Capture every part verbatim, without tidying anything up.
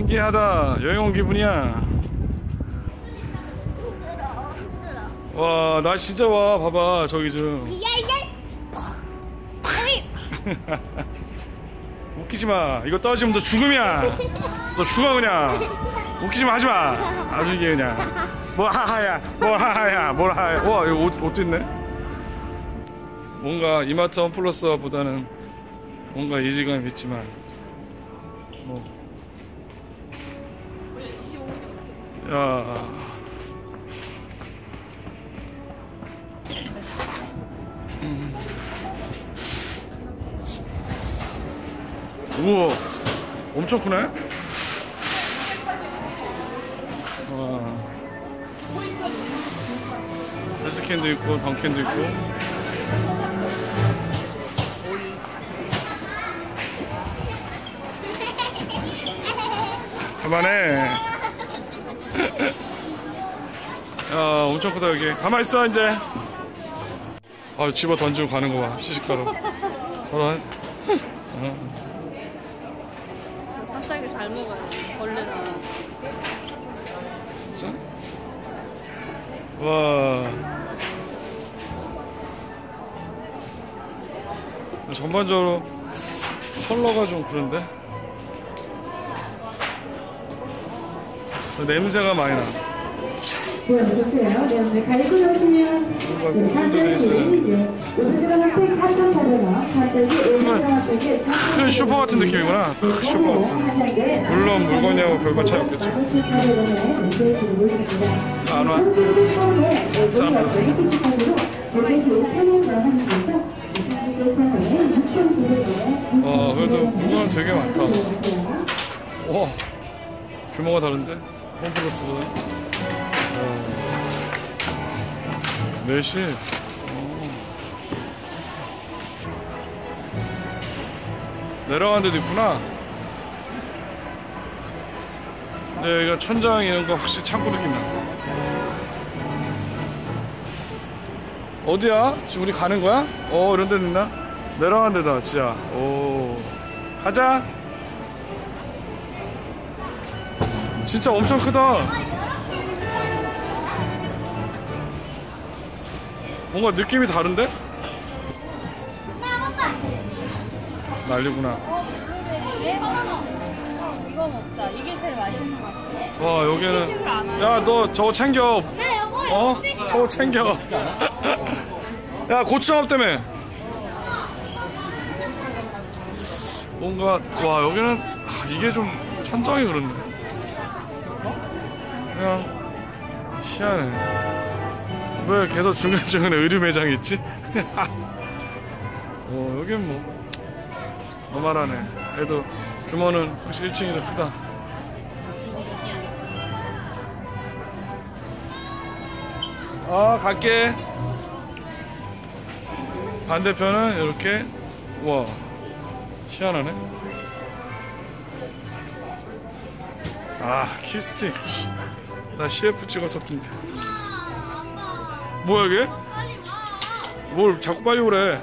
신기하다. 여행 온 기분이야. 와, 나 진짜 와. 봐봐, 저기 좀. 웃기지 마. 이거 떨어지면 너 죽음이야. 너 죽어 그냥. 웃기지 마, 하지 마. 아주 이게 그냥. 뭐 하하야, 뭐 하하야, 뭘 하하야. 와, 이거 옷, 옷도 있네. 뭔가 이마트 홈플러스보다는 뭔가 이질감이 있지만 뭐. 야. 음. 우와, 엄청 크네. 와. 헬스캔도 있고 던캔도 있고. 그만해. 야, 엄청 크다 여기. 가만히 있어 이제. 아, 집어 던지고 가는 거 봐. 시식가로. 저런. 어. 갑자기 잘 먹어요. 벌레 나와. 진짜? 와. 전반적으로 컬러가 좀 그런데? 냄새가 많이 나. 네, 어서오세요. 네, 오늘 가리고 오시면 네, 산딸기, 오브드라 핫팩 사천사백 원, 산딸기, 오브드라 핫팩에 큰 슈퍼 같은 느낌이구나. 슈퍼 같은. 물론 물건이하고 별반 차이 없겠죠. 안 와? 사람들. 어, 그래도 물건은 되게 많다. 와, 규모가 다른데? 홈플러스보다. 몇시? 내려가는 데도 있구나. 근데 여기가 천장 이런 거 확실히 창고 느낌 나. 어디야? 지금 우리 가는 거야? 어, 이런 데 있나? 내려가는 데다, 지하. 오. 가자! 진짜 엄청 크다. 뭔가 느낌이 다른데? 난리구나. 어, 블루베리. 어, 이거 먹자. 이게 제일 맛있는 것 같아. 와, 여기는. 야, 너 저거 챙겨. 어? 저거 챙겨. 야, 고추장업 때문에. 뭔가, 와, 여기는. 아, 이게 좀 천정이 그렇네. 그냥 희한해. 왜 계속 중간중간에 의류 매장이 있지? 어, 여긴 뭐 너만하네. 그래도 규모는 확실히 일 층이 더 크다. 아, 갈게. 반대편은 이렇게. 우와, 희한하네. 아, 키스틱. 나 씨에프 찍었었던데. 뭐야 이게? 뭘 자꾸 빨리 오래.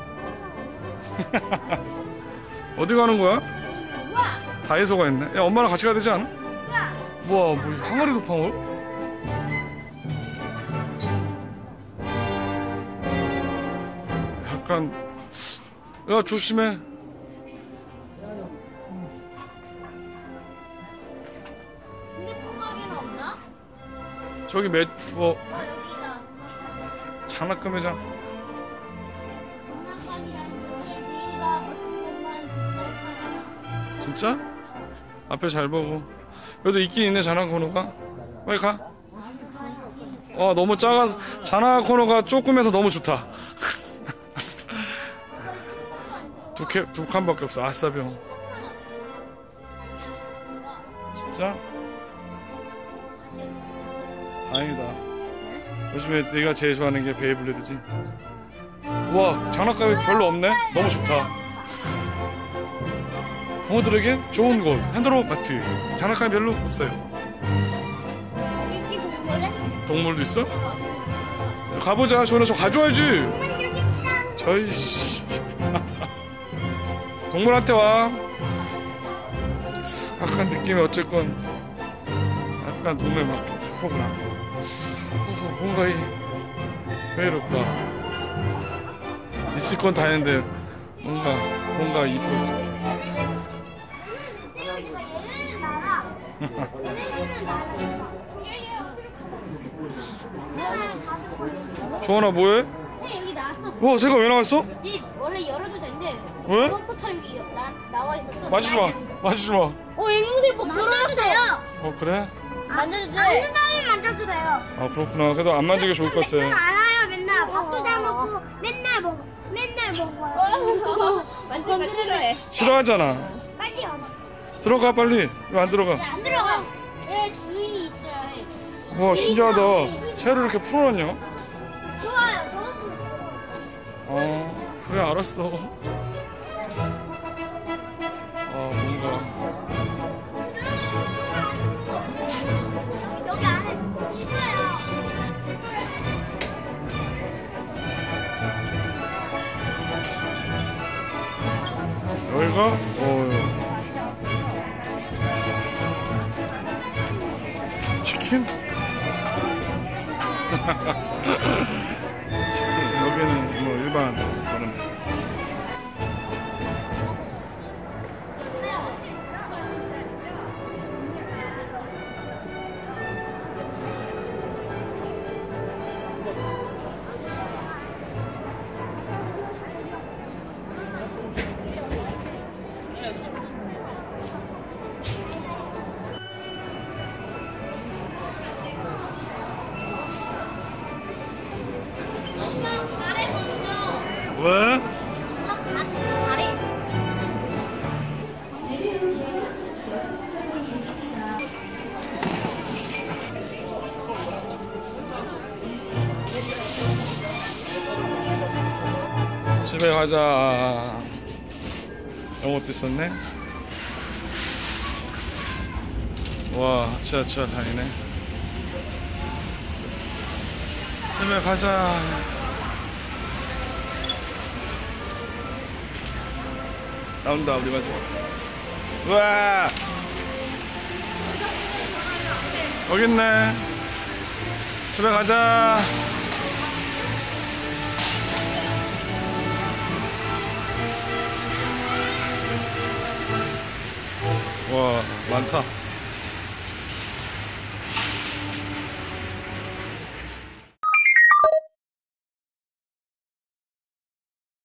어디 가는 거야? 다이소가 있네. 야, 엄마랑 같이 가야 되지 않아? 뭐야, 뭐 항아리 도팡을? 약간. 야, 조심해. 저기 매, 뭐, 장난감 매장. 진짜? 앞에 잘 보고. 그래도 있긴 있네, 장난감 코너가. 빨리 가. 어, 너무 작아서, 장난감 코너가 조금해서 너무 좋다. 두 개, 두 칸밖에 없어. 아싸병. 진짜? 다행이다. 요즘에 내가 제일 좋아하는 게 베이블레드지. 우와, 장난감이 별로 없네? 너무 좋다. 부모들에게 좋은 곳, 핸드로 마트. 장난감이 별로 없어요. 있지, 동물은? 동물도 있어? 가보자. 저는 저 가져와야지. 저이 씨. 동물한테 와. 약간 느낌이 어쨌건 약간 동네 마켓 슈퍼구나. 어, 뭔가 이, 왜 이럴까? 있을 건 다 있는데 뭔가 뭔가 이쁘게. 조원아 뭐해? 네, 여기 나왔어. 와 새가 왜 나왔어? 이 원래 열어도 된대. 왜? 처음부터 여기 나, 나와 있었어. 만지지 마, 만지지 마. 어, 앵무새법 만져도 돼요. 어 그래? 만져도 돼. 만져도 만져도 돼요. 아 그렇구나. 그래도 안 만지게 좋을 것 같아. 알아요, 맨날 밥도 다 먹고 맨날 먹어. 맨날 먹어요. 만지는 거 싫어해. 싫어하잖아. 빨리 와. 들어가 빨리. 왜 안 들어가? 안 들어가. 네, 주인이 있어요. 와 신기하다. 새를 이렇게 풀어놨냐? 좋아요. 저는 어 그래 알았어. 아 뭔가 여기 안에 있어요. 여기가 어 치킨? 치킨 여기는 뭐 일반 다른. 가래 먼저. 왜? 가래. 집에 가자. 이런 것도 있었네. 와 지하철 다니네. 집에 가자. 나온다 우리 마지막. 우와 여기 있네. 집에 가자. 와 많다.